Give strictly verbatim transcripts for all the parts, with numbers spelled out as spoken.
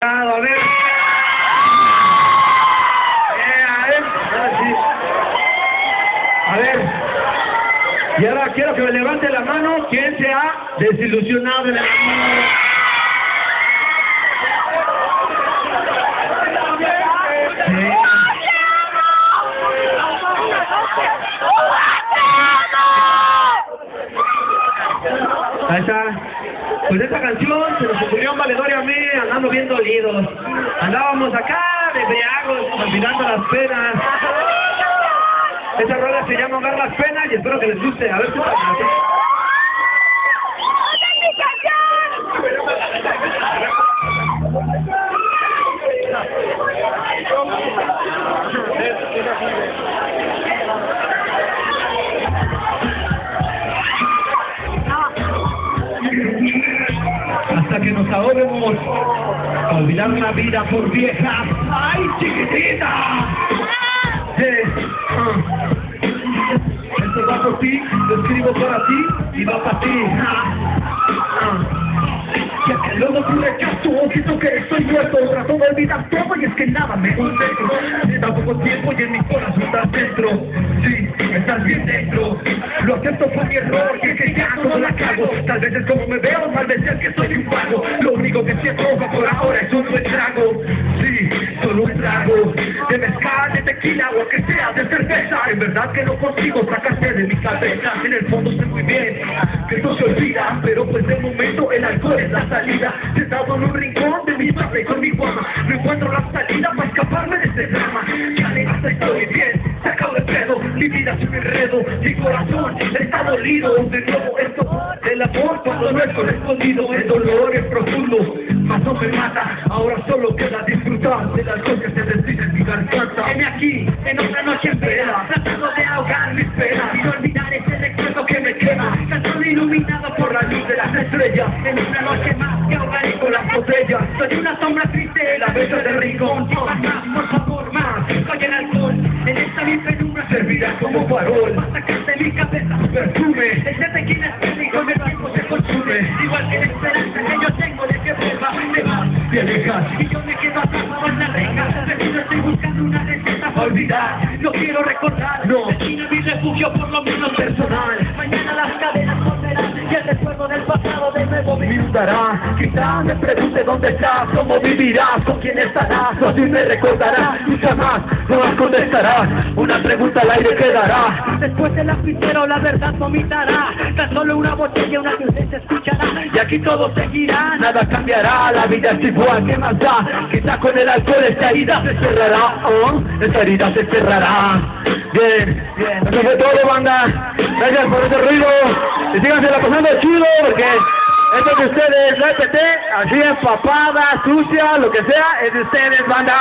A ver. Eh, a ver. Ahora sí. A ver. Y ahora quiero que me levante la mano quien se ha desilusionado de la mano. Sí. Ahí está. Pues esta canción se nos ocurrió en Valedor y a mí, andando bien dolidos. Andábamos acá de briagos, olvidando las penas. Esa rola se llama Ahogar las penas y espero que les guste. A ver si pasa. Hasta que nos ahoguemos a olvidar la vida por viejas. ¡Ay, chiquitita! Eh, uh. Esto va por ti, lo escribo para ti y va para ti. Uh. Uh. Ya que luego tú rechazo, siento que estoy muerto, trato de olvidar todo y es que nada me hunde. Me da poco tiempo y en mi corazón estás dentro. Sí, estás bien dentro. Lo acepto, fue mi error, y es que ya todo la cago. Tal vez es como me veo, tal vez es que soy un vago. Lo único que siento por ahora es solo el trago. Sí, solo un trago de mezcal, de tequila o que sea de cerveza. En verdad que no consigo sacarte de mi cabeza. En el fondo sé muy bien que esto se olvida, pero pues de momento el alcohol es la salida. Sentado en un rincón de mi padre con mi guama, no encuentro la salida para escaparme de este drama. Ya le hasta estoy bien, sacado de pedo, mi vida es un enredo, mi corazón está dolido. De nuevo esto del amor cuando no es correspondido. El dolor es profundo, mas no me mata. Ahora solo queda disfrutar del alcohol que se destila en mi garganta. Heme aquí, en otra noche en vela, tratando de ahogar mis penas y no olvidar ese recuerdo que me quema. Tan solo iluminado por la luz de las estrellas. En una noche más que ahogaré con las botellas. Soy una sombra triste, la besa del rincón. Más, más, por favor, más. Soy el alcohol, en esta mi penumbra servirá como farol. Para sacarte de mi cabeza tu perfume. Ese tequila es y con el tiempo se consume. Igual que la esperanza que yo tengo de que vuelva. Te vas, te alejas y yo me quedo atrapado en la reja. Pero estoy buscando una receta para olvidar. No quiero recordar, no. Destina mi refugio por lo menos personal. Mañana las cadenas volverán y el recuerdo del pasado de nuevo me inundará. Quizá me pregunte dónde estás, cómo vivirás, con quién estarás, o si me recordarás y jamás no las contestarás. Una pregunta al aire quedará. Después del lapicero la verdad vomitará. Tan solo una botella, una canción se escuchará. Y aquí todo seguirá, nada cambiará. La vida es igual, ¿qué más da? Quizá con el alcohol esta herida se cerrará. Oh, esta herida se cerrará. Bien, bien. Eso fue todo, banda. Gracias por ese ruido. Y síganse la pasando chido porque esto es de ustedes, no es P T, así empapada, sucia, lo que sea, es de ustedes, banda.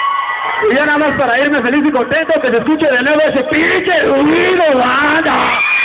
Y ya nada más para irme feliz y contento, que se escuche de nuevo ese pinche ruido, banda.